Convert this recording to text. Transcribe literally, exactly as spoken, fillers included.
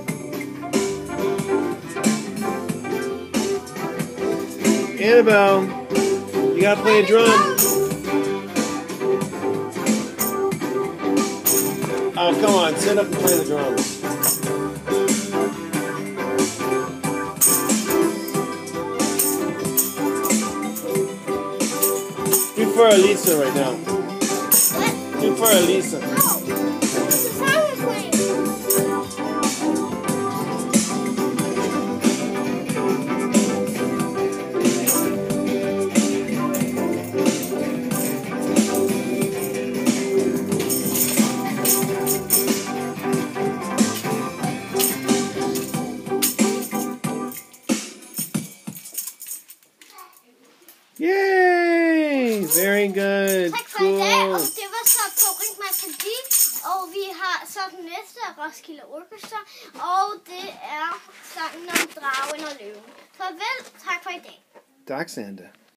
Annabelle, you gotta play a drum. Oh, come on, sit up and play the drums. Do for Elisa right now. What? Do for Elisa. Oh, this is how we're playing. Yay! Very good. Tak for i dag, Cool. og det var så Torrent Masadi, og vi har så den næste af Roskilde Orkester, og det er sangen om dragen og løven. Farvel, tak for i dag. Tak, Sanda.